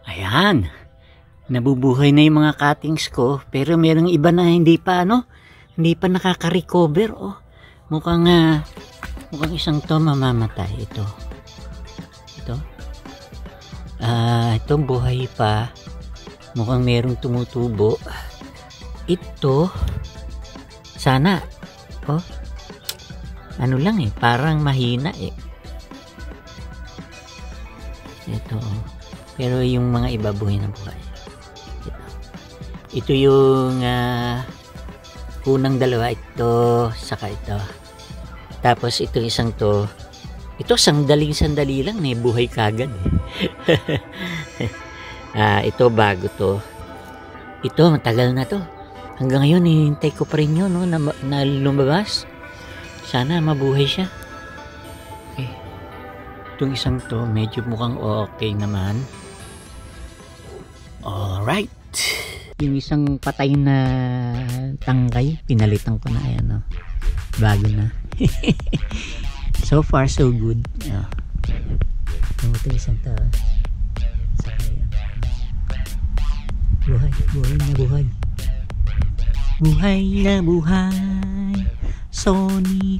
Ayan, nabubuhay na yung mga cuttings ko, pero merong iba na hindi pa hindi pa nakaka-recover. Oh. Mukhang isang to mamamatay. Ito. Ito buhay pa. Mukhang merong tumutubo. Ito, sana, ano lang parang mahina Ito, pero yung mga iba buhay na buhay. Ito yung unang dalawa, ito, saka ito. Tapos ito isang to, ito sandali lang buhay kagad ito bago to. Ito matagal na to. Hanggang ngayon hinihintay ko pa rin yun na lumabas. Sana mabuhay siya. Okay. Itong isang to medyo mukhang okay naman. Alright. Yung isang patay na tangkay, pinalitan ko na ayan bago na. So far so good. Ito isang to. Saka yan. Buhay na buhay. Sony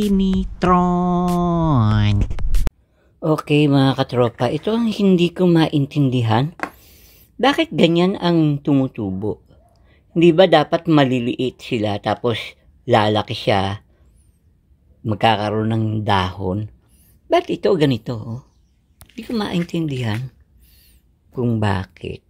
Trinitron. Okay mga katropa, ito ang hindi ko maintindihan. Bakit ganyan ang tumutubo? Hindi ba dapat maliliit sila tapos lalaki siya, magkakaroon ng dahon? Ba't ito ganito? Hindi ko maintindihan kung bakit.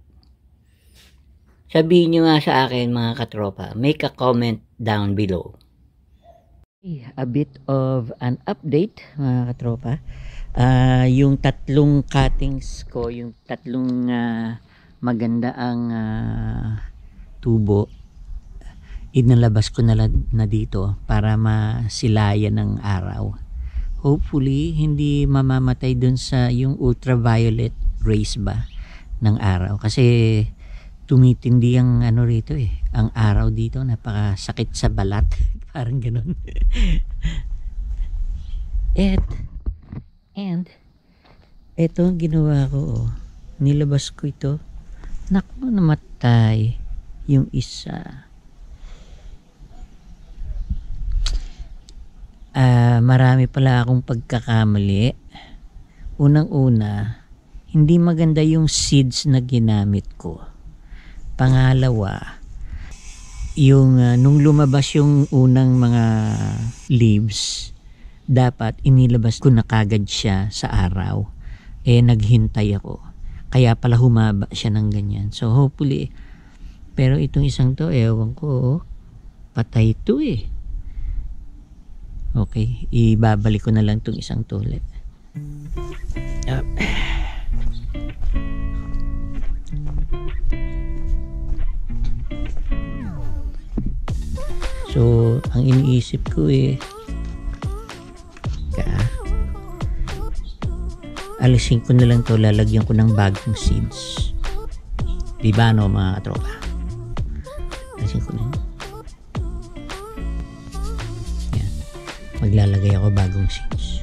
Sabihin nyo nga sa akin mga katropa, make a comment down below. A bit of an update mga katropa. Yung tatlong cuttings ko, yung tatlong maganda ang tubo, inalabas ko na dito para masilayan ng araw. Hopefully hindi mamamatay dun sa yung ultraviolet rays ba ng araw, kasi tumitindi ang rito ang araw dito, napakasakit sa balat. Parang ganun. And ito ang ginawa ko, nilabas ko ito. Naku, namatay yung isa. Marami pala akong pagkakamali. Unang-una, hindi maganda yung seeds na ginamit ko. Pangalawa, yung nung lumabas yung unang mga leaves, dapat inilabas ko na kagad siya sa araw. Naghintay ako. Kaya pala humaba siya ng ganyan. So hopefully, pero itong isang to, ewan ko, patay to Okay, ibabalik ko na lang itong isang to ulit. So, ang iniisip ko alisin ko na lang to, lalagyan ko ng bagong seeds. Diba mga katropa? Alisin ko na yun. Yan. Maglalagay ako bagong seeds.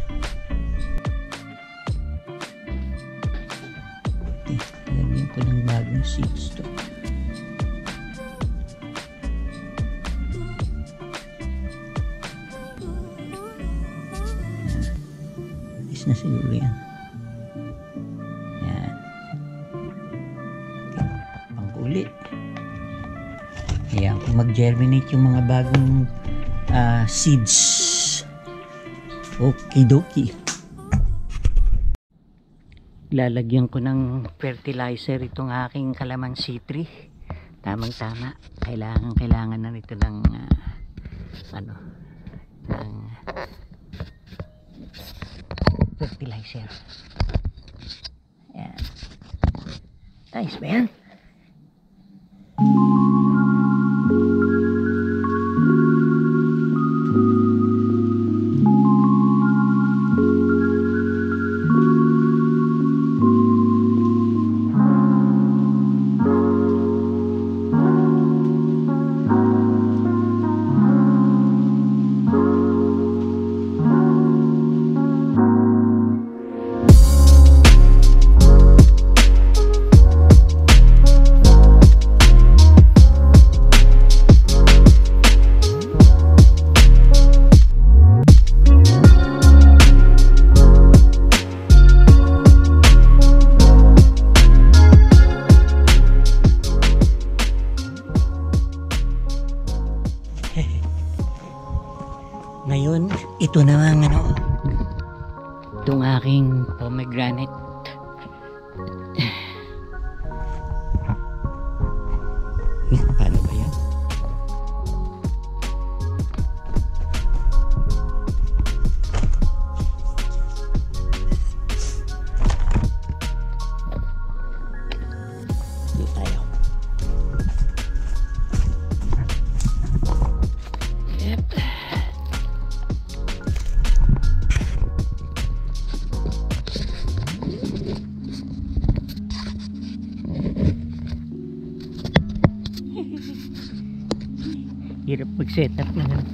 Okay, lagyan ko ng bagong seeds to. Alis na siguro yan. Ayan, kung mag-germinate yung mga bagong seeds. Okidoki. Lalagyan ko ng fertilizer itong aking calamansi tree. Tamang-tama. Kailangan na nito ng ng fertilizer. Ayan. Nice ba yan? ito naman itong aking pomegranate. Paano ba yan? Dito tayo. Yep. Hirap mag-setup na lang.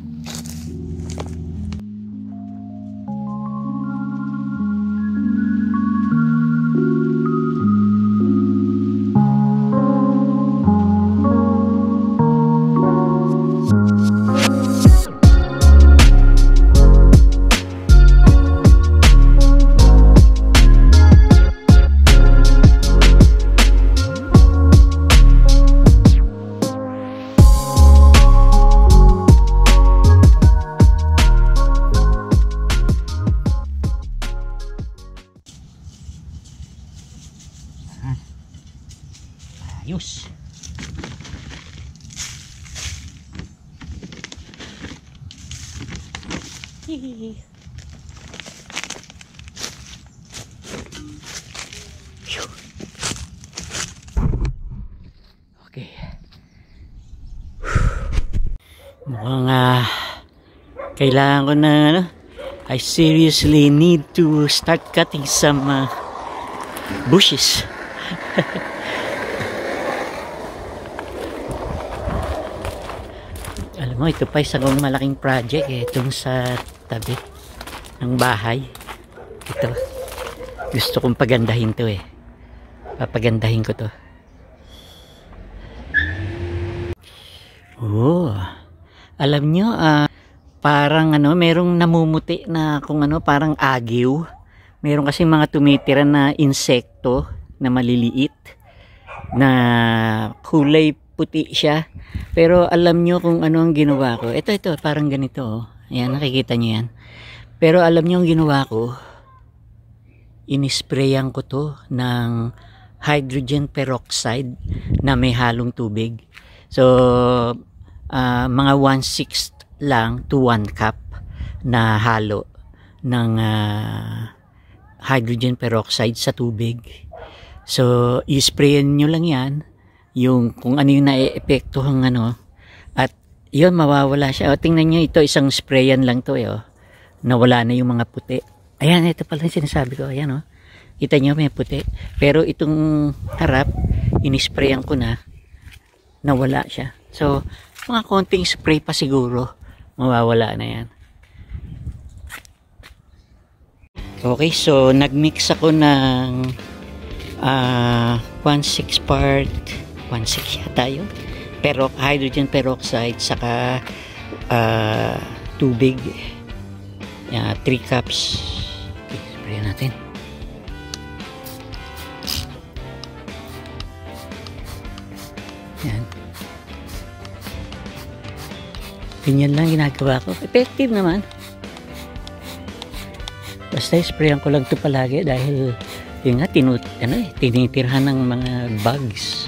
Ayos. Hihihi. Okay. Mukhang kailangan ko na I seriously need to start cutting some bushes. Alam mo, ito pa isang malaking project itong sa tabi ng bahay. Ito, gusto kong pagandahin to papagandahin ko to. Alam nyo, parang merong namumuti na kung parang agiw. Meron kasi mga tumitira na insekto na maliliit na kulay puti siya. Pero alam nyo kung ano ang ginawa ko. Ito, parang ganito. Ayan, nakikita nyo yan. Pero alam nyo ang ginawa ko, inisprayan ko to ng hydrogen peroxide na may halong tubig. So, mga 1/6 lang to 1 cup na halo ng hydrogen peroxide sa tubig. So, isprayan nyo lang yan. Yung kung ano yung na-epektuhang at yun, mawawala siya. Tingnan nyo ito, isang sprayan lang to nawala na yung mga puti. Ayan, ito pala yung sinasabi ko. Ayan kita nyo may puti. Pero itong harap, inisprayan ko na, nawala siya. So, mga konting spray pa siguro, mawawala na yan. Okay, so nagmix ako ng 1/6 part 1/6 yata yun, pero hydrogen peroxide saka tubig, 3 cups. Spray natin. Yan, ganyan lang ginagawa ko. Effective naman. Basta sprayan ko lang ito palagi dahil yun nga, tinitirhan ng mga bugs.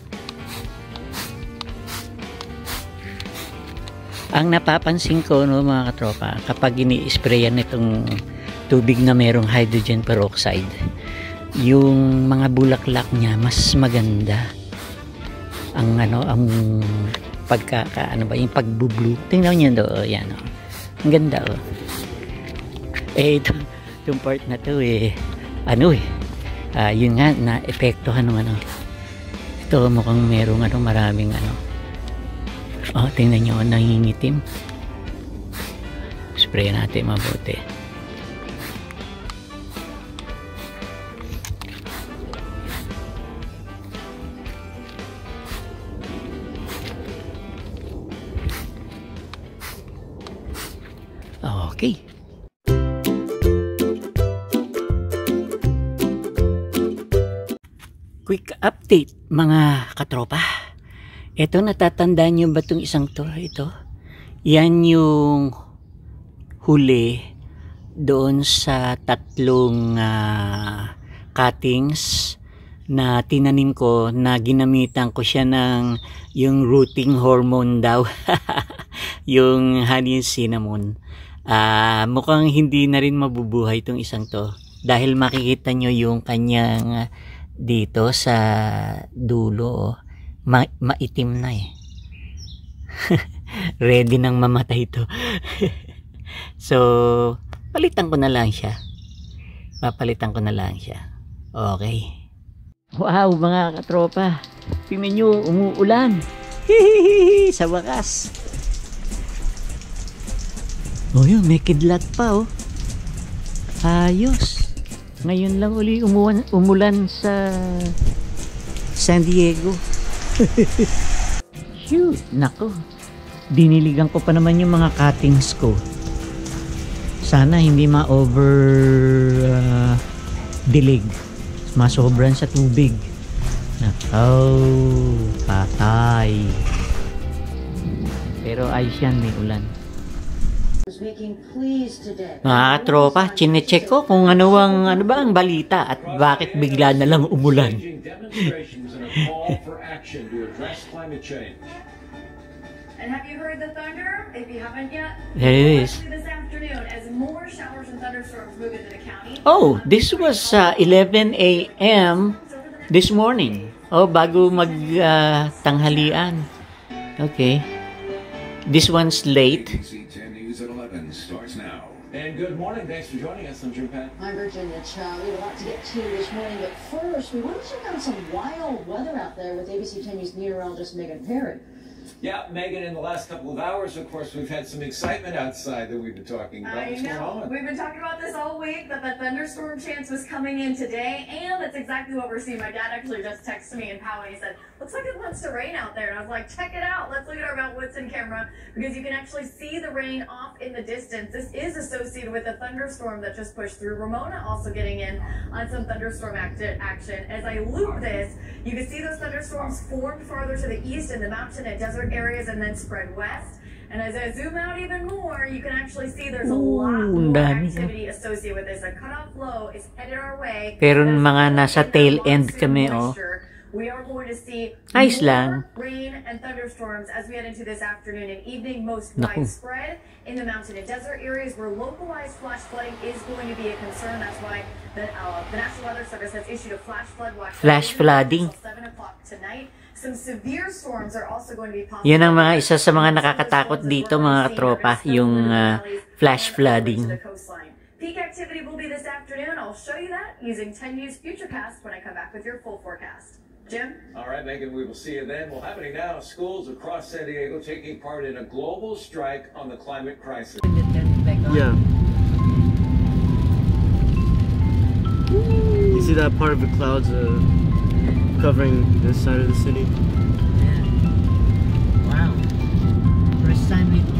Ang napapansin ko mga katropa, kapag ini-sprayan itong tubig na merong hydrogen peroxide, yung mga bulaklak niya mas maganda. Ang yung pagbu-blue. Tingnan niyo yan Ang ganda itong part na to yun nga, na-epektuhan ng ito, mukhang merong maraming tingnan nyo, nangingitim. Spray natin mabuti. Okay. Quick update mga katropa. Ito, natatandaan nyo ba itong isang to? Ito. Yan yung huli doon sa tatlong cuttings na tinanim ko, na ginamitan ko siya ng yung rooting hormone daw. Yung honey and cinnamon. Mukhang hindi na rin mabubuhay itong isang to, dahil makikita nyo yung kanyang dito sa dulo, maitim na eh. Ready nang mamatay ito. So palitan ko na lang siya, papalitan ko na lang siya. Okay. Wow mga katropa, tingnan nyo, umuulan. Hihihi, sa wakas. Oh yun, may kidlat pa oh. Ayos. Ngayon lang uli umulan sa San Diego. Shoot, nako. Diniligan ko pa naman yung mga cuttings ko. Sana hindi ma-over dilig. Masobran sa tubig. Nakaw, patay. Pero ayos yan, may ulan. Mga katropa, chinecheck ko kung ano ba ang balita at bakit bigla na lang umulan. And have you heard the thunder? If you haven't yet, there it is. This afternoon, as more showers and thunderstorms move into the county. Oh, this was 11 a.m. this morning. Oh, bago mag tanghalian. Okay. This one's late. ABC 10 News at 11 starts now. And good morning. Thanks for joining us. I'm Jim Penn. I'm Virginia Chow. We have a lot to get to this morning, but first, we want to check out some wild weather out there with ABC 10 News meteorologist Megan Perry. Yeah, Megan, in the last couple of hours, of course, we've had some excitement outside that we've been talking about. What's going on? We've been talking about this all week, that the thunderstorm chance was coming in today, and that's exactly what we're seeing. My dad actually just texted me in Poway and he said, looks like it wants to rain out there. And I was like, check it out. Let's look at our Mount Woodson camera, because you can actually see the rain off in the distance. This is associated with a thunderstorm that just pushed through. Ramona also getting in on some thunderstorm action. As I loop this, you can see those thunderstorms formed farther to the east in the mountain and desert areas and then spread west. And as I zoom out even more, you can actually see there's a lot more activity associated with this. A cutoff low is headed our way. Pero mga nasa tail end kami oh. We are going to see Ayos more lang. rain and thunderstorms as we head into this afternoon and evening, most widespread in the mountain and desert areas where localized flash flooding is going to be a concern. That's why the National Weather Service has issued a flash flood watch. Flash flooding. Until 7 o'clock tonight. Some severe storms are also going to be possible. Yun ang mga isa sa mga nakakatakot dito mga katropa, yung flash flooding. Peak activity will be this afternoon. I'll show you that using 10 News Futurecast when I come back with your full forecast. Jim? All right, Megan, we will see you then. Well, happening now, schools across San Diego taking part in a global strike on the climate crisis. Yeah. You see that part of the clouds covering this side of the city? Yeah. Wow. First time we